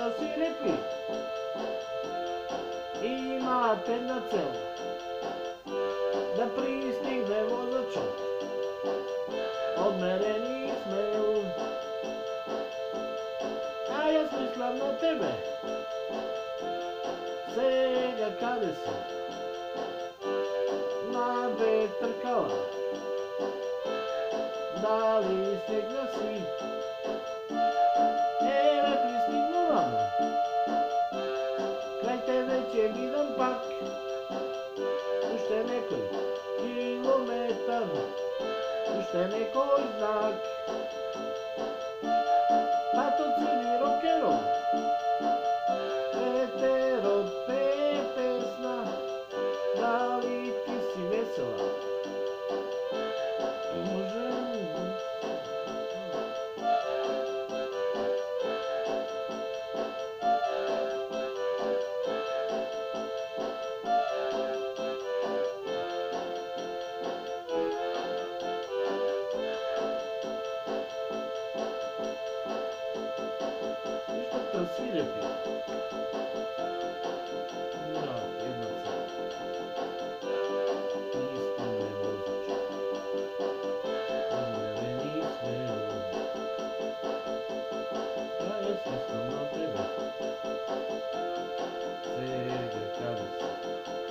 dosta svirepi. Imate na celu da pristigne vozača odmereni smel. A ja smislam na tebe, Sega kade si na vetrkala, da li stigna si, eve pristignu vam, kraj tebe će vidan pak, ušte nekoj kilometar, ušte nekoj znak. Tato cini rokerom, Petero peje pesma, da li ti si vesela? Ništa svirepi. Jedna cela. Pristigne vozač. Odmereni smel. Ja jesam na tebe. Sega kada si